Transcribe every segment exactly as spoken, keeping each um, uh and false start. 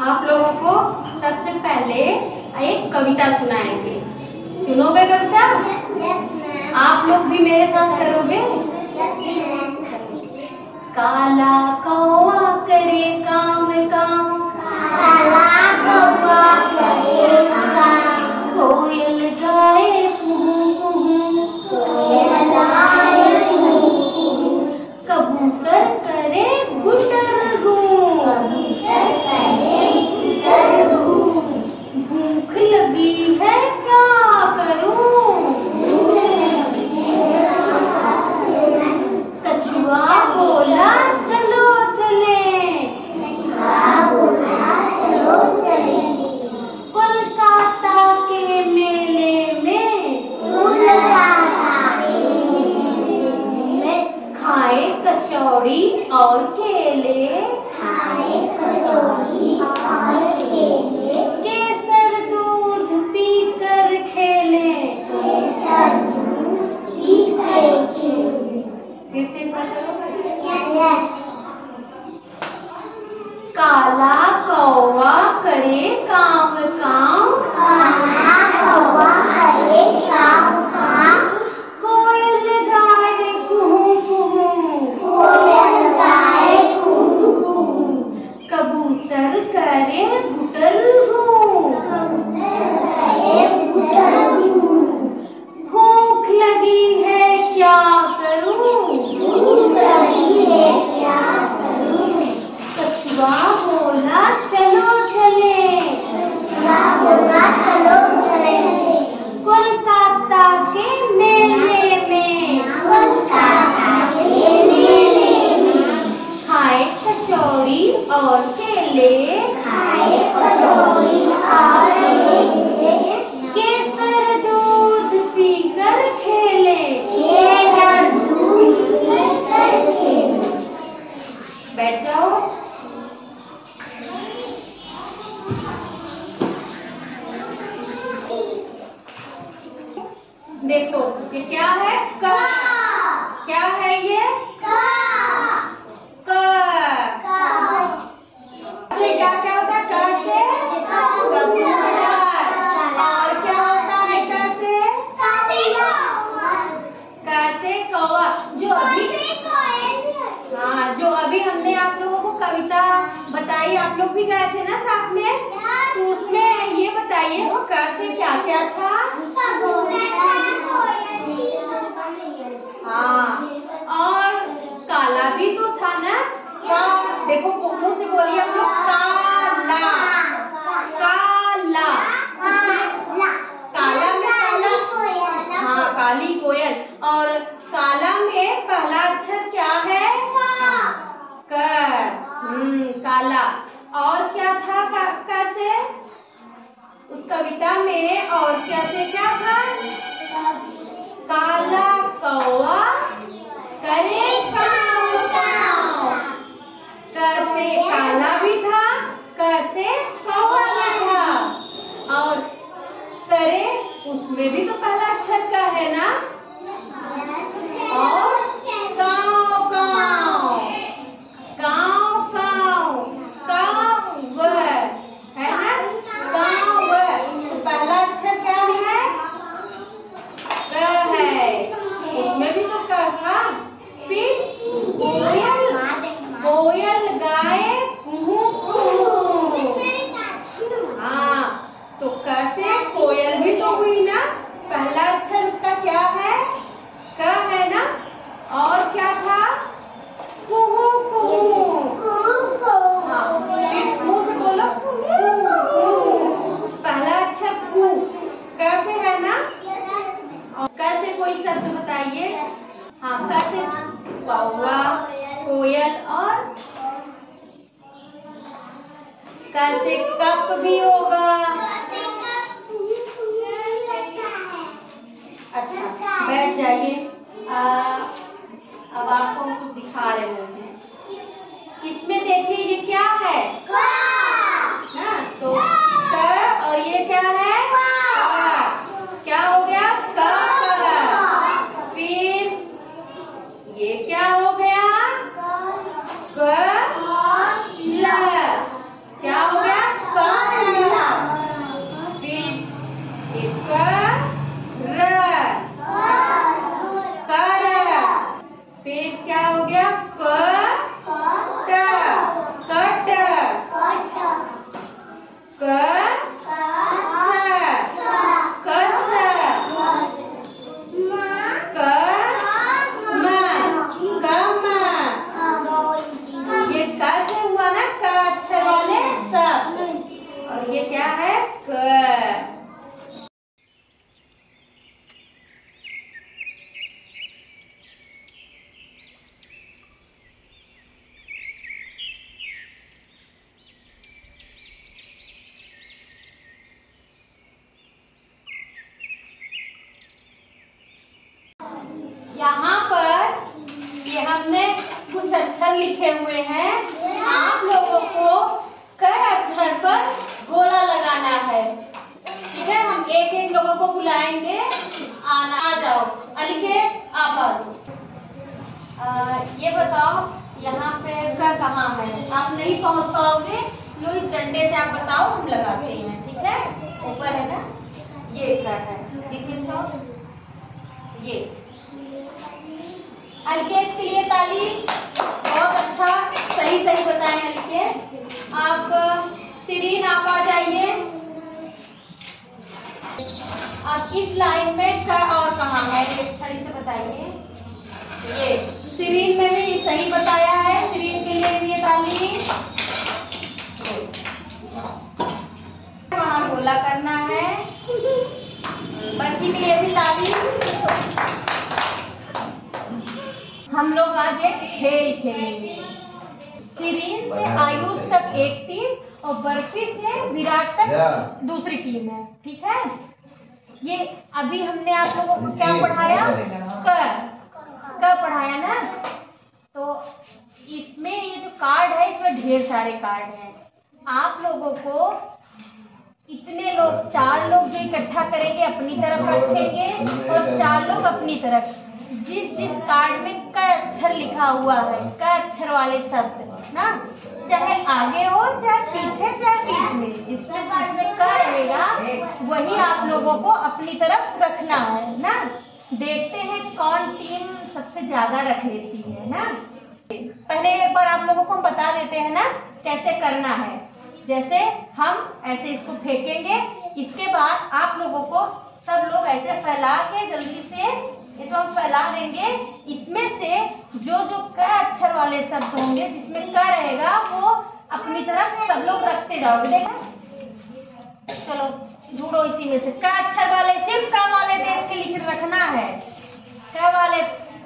आप लोगों को सबसे पहले एक कविता सुनाएंगे। सुनोगे कविता? आप लोग भी मेरे साथ करोगे? काला कौवा करे काम काम, काला कौवा करे काम, कोयल गाए कुहू कुहू, कोयल गाए कुहू कुहू, कबूतर करे गुटर गू, कबूतर करे गुटर गू, भूख लगी है क्या करूं, भूख लगी है क्या करूं, कछुआ बोला चलो चले, कछुआ बोला चलो चले, कोलकाता के मेले में, कोलकाता के मेले में, खाए कचौड़ी और केले, खाए कचौड़ी और केले, केसर दूध पीकर खेले, केसर दूध पीकर खेले। फिर से एक बार करो। काला कौवा करे काम काम, काला कौवा करे काम काम, कोयल गाए कुहू कुहू, कोयल गाए कुहू कुहू, कबूतर करे गुटर गू, कबूतर करे गुटर गू, भूख लगी है क्या करूं, भूख लगी है क्या करूं, कछुआ बोला चलो चले, कछुआ बोला चलो चले, कोलकाता के मेले में, कोलकाता के मेले में, खाए कचौड़ी और केले, खाए कचौड़ी और केले, केसर दूध पीकर खेले, केसर दूध पीकर खेले। बैठ जाओ। देखो ये क्या है? क। क्या है ये? क। क। से क्या क्या होता है? क से कबूतर। और क्या होता है क से? क से कौवा। जो अभी हाँ जो अभी हमने आप लोगों को कविता बताई, आप लोग भी गए थे ना साथ में, तो उसमें ये बताइए वो क से क्या क्या था? हाँ और काला भी तो था ना? का देखो मुंह से बोलिए हम लोग, काला काला, काला में पहला, हाँ काली कोयल, और काला में पहला अक्षर क्या है? क। हम्म काला। और क्या था क से उस कविता में? और क्या से क्या था? काला कौवा करे काम काम, क से काला भी था, क से कौवा भी था, और करे उसमें भी तो पहला अक्षर का है ना? और काव काव, काव काव, काव है ना? काव तो पहला अक्षर क्या है? क है, उसमें भी तो क था। फिर कोयल, कोयल गाए कुहू कुहू, हाँ तो क से कोयल भी तो हुई ना? पहला अक्षर उसका क्या है? क है ना? और क्या था? कुहू कुहू, हाँ फिर मुंह से बोलो, पहला अक्षर कु, क से है ना? और क से कोई शब्द बताइए। हाँ क से कौवा, कोयल, और क से कप भी होगा। अच्छा बैठ जाइए। अब आपको हम कुछ दिखा रहे हैं। इसमें देखिए ये क्या है? ना तो क, और ये क्या है? क। क्या हो गया? क। फिर ये क्या हो गया? क ल। क्या हो गया? पर गोला लगाना है। ठीक है, हम एक एक लोगों को बुलाएंगे, आना आ जाओ। अनिकेत आप आ जाओ। ये बताओ यहाँ पे का कहाँ है? आप नहीं पहुँच पाओगे, लो इस डंडे से आप बताओ, हम लगाते हैं। ठीक है, ऊपर है ना, ये कर है, ये अल्केश के लिए ताली। बहुत अच्छा, सही सही बताएं अल्केश। आप सिरीन आप आ जाइए। आप इस लाइन में का और कहाँ है, एक छड़ी से बताइए। ये सिरीन में भी सही बताया है, सिरीन के लिए भी ये ताली। वहाँ गोला करना है। बर्फी के लिए भी ताली। हम लोग आज एक खेल खेलेंगे। सिरीन से आयुष तक एक टीम और बर्फी से विराट तक दूसरी टीम है। ठीक है, ये अभी हमने आप लोगों को क्या पढ़ाया? कर कर पढ़ाया ना। तो इसमें ये जो कार्ड है, इसमें ढेर सारे कार्ड हैं। आप लोगों को इतने लोग, चार लोग जो इकट्ठा करेंगे अपनी तरफ रखेंगे और चार लोग अपनी तरफ। जिस जिस कार्ड में क अक्षर लिखा हुआ है, क अक्षर वाले शब्द ना, चाहे आगे हो चाहे पीछे चाहे बीच में, जिसमें कार्ड में क रहेगा वही आप लोगों को अपनी तरफ रखना है ना। देखते हैं कौन टीम सबसे ज्यादा रख लेती है ना। पहले एक बार आप लोगों को हम बता देते हैं ना कैसे करना है। जैसे हम ऐसे इसको फेंकेंगे, इसके बाद आप लोगों को सब लोग ऐसे फैला के जल्दी से, ये तो हम फैला देंगे, इसमें से जो जो क अक्षर वाले शब्द होंगे जिसमें क रहेगा वो अपनी तरफ सब लोग रखते जाओगे। देखा, चलो ढूंढो इसी में से क अक्षर वाले, सिर्फ क वाले देख के लिख रखना है। क वाले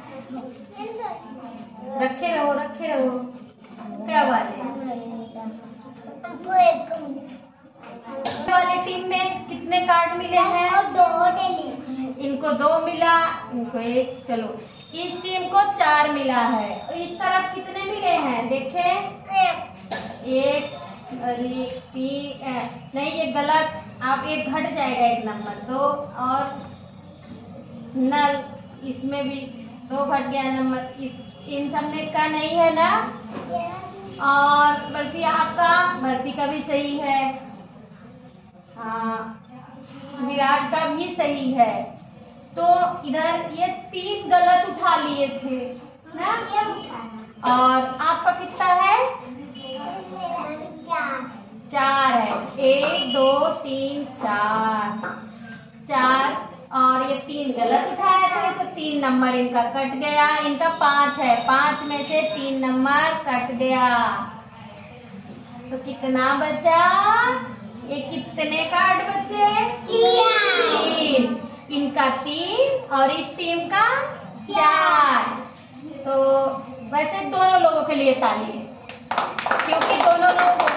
रखे रहो रखे रहो। क वाले वाले टीम में कितने कार्ड मिले हैं? दो। इनको दो मिला, इनको एक। चलो इस टीम को चार मिला है। और इस तरफ कितने मिले हैं देखें? एक। अरे तीन नहीं, ये गलत, आप एक घट जाएगा एक नंबर। दो और नल, इसमें भी दो घट गया नंबर। इस इन सब में का नहीं है ना। और बर्फी आपका, बर्फी का भी सही है। हाँ, विराट का भी सही है। तो इधर ये तीन गलत उठा लिए थे ना। और आपका कितना है? चार है। एक दो तीन चार, चार। और ये तीन गलत उठाए थे तो तीन नंबर इनका कट गया। इनका पांच है, पांच में से तीन नंबर कट गया। तो कितना बचा? ये कितने कार्ड बचे? तीन। इनका तीन और इस टीम का चार। तो वैसे दोनों लोगों के लिए ताली है, क्योंकि दोनों लोग